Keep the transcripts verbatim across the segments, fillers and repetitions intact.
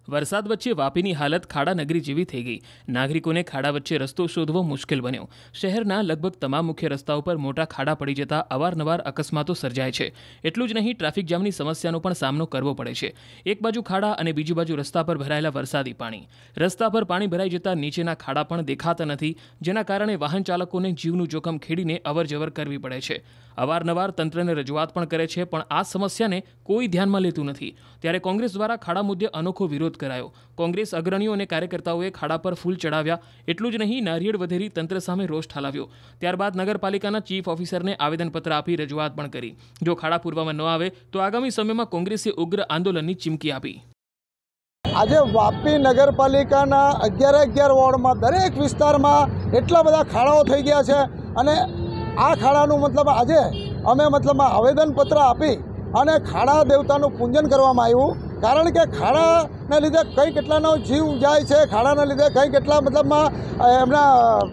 વરસાદ વચ્ચે વાપીની હાલત ખાડા નગરી જેવી થઈ ગઈ। નાગરિકોને ખાડા વચ્ચે રસ્તો શોધવો મુશ્કેલ બન્યો। શહેરના લગભગ તમામ મુખ્ય રસ્તાઓ પર મોટા ખાડા પડી જતા અવારનવાર અકસ્માતો સર્જાય છે। એટલું જ નહીં, ટ્રાફિક જામની સમસ્યાનો પણ સામનો કરવો પડે છે। એક બાજુ ખાડા અને બીજી બાજુ રસ્તા પર ભરાયેલા વરસાદી પાણી। રસ્તા પર પાણી ભરાઈ જતા નીચેના ખાડા પણ દેખાતા નથી, જેના કારણે વાહન ચાલકોને જીવનું જોખમ ખેડીને અવરજવર કરવી પડે છે। અવારનવાર તંત્રને રજૂઆત પણ કરે છે, પણ આ સમસ્યાને કોઈ ધ્યાનમાં લેતું નથી। ત્યારે કોંગ્રેસ દ્વારા ખાડા મુદ્દે અનોખો વિરોધ કરાયો। કોંગ્રેસ અગ્રણીઓ અને કાર્યકર્તાઓએ ખાડા પર ફૂલ ચડાવ્યા। એટલું જ નહીં, નારિયેળ વધેરી તંત્ર સામે રોષ ઠાલવ્યો। ત્યારબાદ નગરપાલિકાના ચીફ ઓફિસરને આવેદનપત્ર આપી રજૂઆત પણ કરી। જો ખાડા પૂરવામાં ન આવે તો આગામી સમયમાં કોંગ્રેસે ઉગ્ર આંદોલનની ચીમકી આપી। આજે વાપી નગરપાલિકાના અગિયાર અગિયાર વોર્ડમાં દરેક વિસ્તારમાં એટલા બધા ખાડાઓ થઈ ગયા છે અને આ ખાડાનું મતલબ આજે અમે મતલબ આવેદનપત્ર આપી અને ખાડા દેવતાનું પૂજન કરવામાં આવ્યું। કારણ કે ખાડાને લીધે કઈ કેટલાનો જીવ જાય છે, ખાડાના લીધે કઈ કેટલા મતલબમાં એમના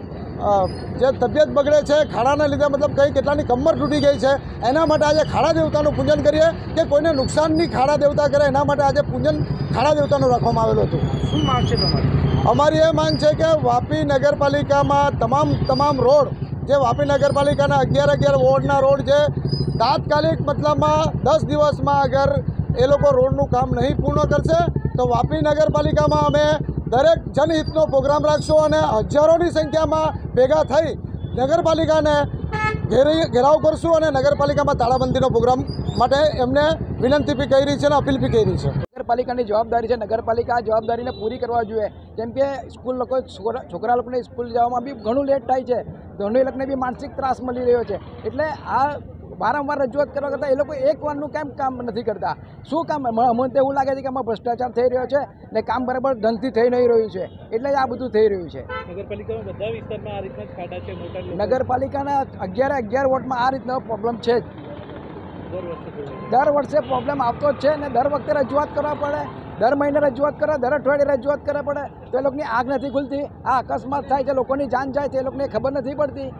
જે તબિયત બગડે છે, ખાડાના લીધે મતલબ કઈ કેટલાની કમર તૂટી ગઈ છે। એના માટે આજે ખાડા દેવતાનું પૂજન કરીએ કે કોઈને નુકસાન નહીં ખાડા દેવતા કરે, એના માટે આજે પૂજન ખાડા દેવતાનું રાખવામાં આવેલું હતું। શું માંગ છે તમારી? અમારી એ માંગ છે કે વાપી નગરપાલિકામાં તમામ તમામ રોડ જે વાપી નગરપાલિકાના અગિયાર અગિયાર વોર્ડના રોડ છે, તાત્કાલિક મતલબમાં દસ દિવસમાં અગર એ લોકો રોડનું કામ નહીં પૂર્ણ કરશે તો વાપી નગરપાલિકામાં અમે દરેક જનહિતનો પ્રોગ્રામ રાખશું અને હજારોની સંખ્યામાં ભેગા થઈ નગરપાલિકાને ઘેરી ઘેરાવ કરશું અને નગરપાલિકામાં તાળાબંધીનો પ્રોગ્રામ માટે એમને વિનંતી બી કરી છે અને અપીલ બી કરી છે। નગરપાલિકાની જવાબદારી છે, નગરપાલિકા આ જવાબદારીને પૂરી કરવા જોઈએ। જેમ કે સ્કૂલ લોકો છોકરા લોકોને સ્કૂલ જવામાં બી ઘણું લેટ થાય છે, ધોની લોકોને બી માનસિક ત્રાસ મળી રહ્યો છે। એટલે આ વારંવાર રજૂઆત કરવા કરતાં એ લોકો એક વારનું કેમ કામ નથી કરતા? શું કામ? અમને તો એવું લાગે છે કે આમાં ભ્રષ્ટાચાર થઈ રહ્યો છે ને કામ બરાબર ઢંગથી થઈ નહીં રહ્યું છે, એટલે જ આ બધું થઈ રહ્યું છે। નગરપાલિકામાં બધા વિસ્તારમાં આ રીતના ખાડા છે મોટા? નગરપાલિકાના અગિયાર અગિયાર વોર્ડમાં આ રીતનો પ્રોબ્લેમ છે જ। દર વર્ષે પ્રોબ્લેમ આવતો જ છે ને દર વખતે રજૂઆત કરવા પડે, દર મહિને રજૂઆત કરે, દર અઠવાડિયે રજૂઆત કરવા પડે તો એ લોકોની આગ નથી ખુલતી। આ અકસ્માત થાય છે, લોકોની જાન જાય છે, એ લોકોને ખબર નથી પડતી।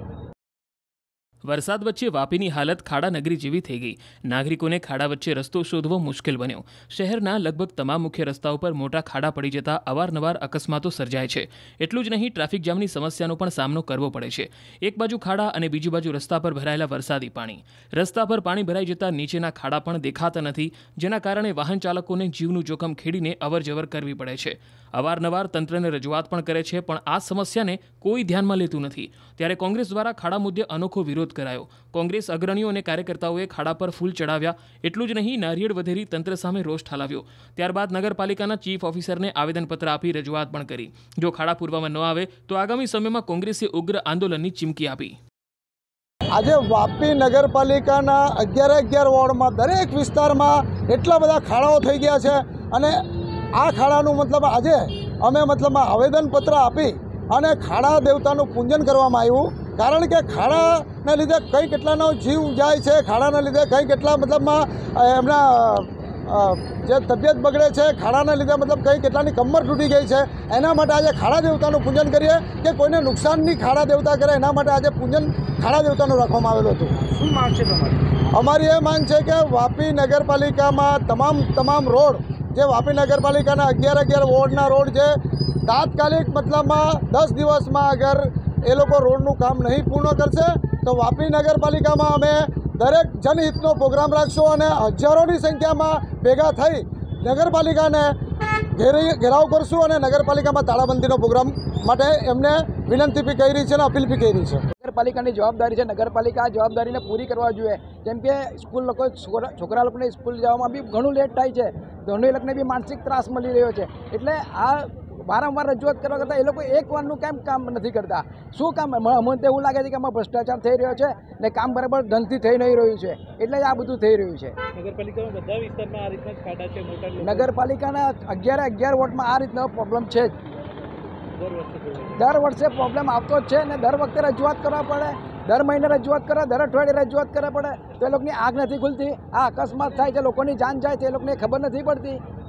વરસાદ વચ્ચે વાપીની હાલત ખાડા નગરી જેવી થઈ ગઈ। નાગરિકોને ખાડા વચ્ચે રસ્તો શોધવો મુશ્કેલ બન્યો। શહેરના લગભગ તમામ મુખ્ય રસ્તાઓ પર મોટા ખાડા પડી જતા અવારનવાર અકસ્માતો સર્જાય છે। એટલું જ નહીં, ટ્રાફિક જામની સમસ્યાનો પણ સામનો કરવો પડે છે। એક બાજુ ખાડા અને બીજી બાજુ રસ્તા પર ભરાયેલા વરસાદી પાણી। રસ્તા પર પાણી ભરાઈ જતા નીચેના ખાડા પણ દેખાતા નથી, જેના કારણે વાહન ચાલકોને જીવનું જોખમ ખેડીને અવરજવર કરવી પડે છે। અવારનવાર તંત્રને રજૂઆત પણ કરે છે, પણ આ સમસ્યાને કોઈ ધ્યાનમાં લેતું નથી। ત્યારે કોંગ્રેસ દ્વારા ખાડા મુદ્દે અનોખો વિરોધ કરાયો। કોંગ્રેસ અગ્રણીઓ અને કાર્યકર્તાઓએ ખાડા પર ફૂલ ચડાવ્યા। એટલું જ નહીં, નારિયેળ વધેરી તંત્ર સામે રોષ ઠાલવ્યો। ત્યારબાદ નગરપાલિકાના ચીફ ઓફિસરને આવેદનપત્ર આપી રજૂઆત પણ કરી। જો ખાડા પૂરવામાં ન આવે તો આગામી સમયમાં કોંગ્રેસે ઉગ્ર આંદોલનની ચીમકી આપી। આજે વાપી નગરપાલિકાના અગિયાર અગિયાર વોર્ડમાં દરેક વિસ્તારમાં એટલા બધા ખાડાઓ થઈ ગયા છે અને આ ખાડાનું મતલબ આજે અમે મતલબ આવેદનપત્ર આપી અને ખાડા દેવતાનું પૂજન કરવામાં આવ્યું। કારણ કે ખાડાને લીધે કઈ કેટલાનો જીવ જાય છે, ખાડાના લીધે કઈ કેટલા મતલબમાં એમના જે તબિયત બગડે છે, ખાડાના લીધે મતલબ કઈ કેટલાની કમર તૂટી ગઈ છે। એના માટે આજે ખાડા દેવતાનું પૂજન કરીએ કે કોઈને નુકસાન નહીં ખાડા દેવતા કરે, એના માટે આજે પૂજન ખાડા દેવતાનું રાખવામાં આવેલું હતું। શું માંગ છે તમારી? અમારી એ માંગ છે કે વાપી નગરપાલિકામાં તમામ તમામ રોડ જે વાપી નગરપાલિકાના અગિયાર અગિયાર વોર્ડના રોડ છે, તાત્કાલિક મતલબમાં દસ દિવસમાં અગર એ લોકો રોડનું કામ નહીં પૂર્ણ કરશે તો વાપી નગરપાલિકામાં અમે દરેક જનહિતનો પ્રોગ્રામ રાખશું અને હજારોની સંખ્યામાં ભેગા થઈ નગરપાલિકાને ઘેરી ઘેરાવ કરશું અને નગરપાલિકામાં તાળાબંધીનો પ્રોગ્રામ માટે એમને વિનંતી બી કરી છે અને અપીલ બી કરી છે। નગરપાલિકાની જવાબદારી છે, નગરપાલિકા આ જવાબદારીને પૂરી કરવા જોઈએ। જેમ કે સ્કૂલ લોકો છોકરા લોકોને સ્કૂલ જવામાં બી ઘણું લેટ થાય છે, ધોની લોકોને બી માનસિક ત્રાસ મળી રહ્યો છે। એટલે આ વારંવાર રજૂઆત કરવા કરતાં એ લોકો એક વારનું કેમ કામ નથી કરતા? શું કામ? અમને તો એવું લાગે છે કે આમાં ભ્રષ્ટાચાર થઈ રહ્યો છે ને કામ બરાબર ઢંગથી થઈ નહીં રહ્યું છે, એટલે જ આ બધું થઈ રહ્યું છે। નગરપાલિકામાં બધા વિસ્તારમાં આ રીતના ખાડા છે મોટા? નગરપાલિકાના અગિયાર અગિયાર વોર્ડમાં આ રીતનો પ્રોબ્લેમ છે જ। દર વર્ષે પ્રોબ્લેમ આવતો જ છે ને દર વખતે રજૂઆત કરવા પડે, દર મહિને રજૂઆત કરે, દર અઠવાડિયે રજૂઆત કરવા પડે તો એ લોકોની આગ નથી ખુલતી। આ અકસ્માત થાય છે, લોકોની જાન જાય છે, એ લોકોને ખબર નથી પડતી।